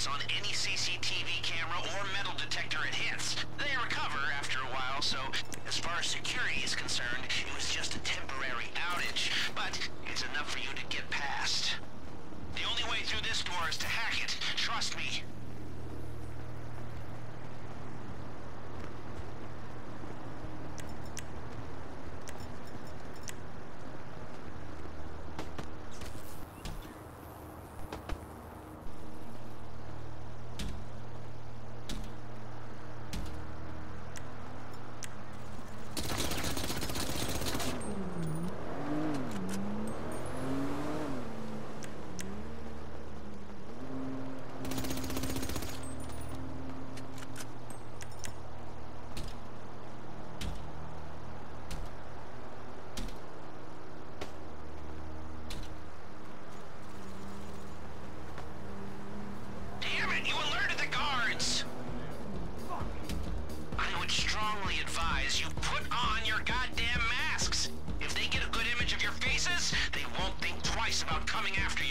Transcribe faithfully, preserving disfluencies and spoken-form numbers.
fingerprints on any C C T V camera or metal detector it hits. They recover after a while, so as far as security is concerned, it was just a temporary outage, but it's enough for you to get past. The only way through this door is to hack it. Trust me. You put on your goddamn masks. If they get a good image of your faces, they won't think twice about coming after you.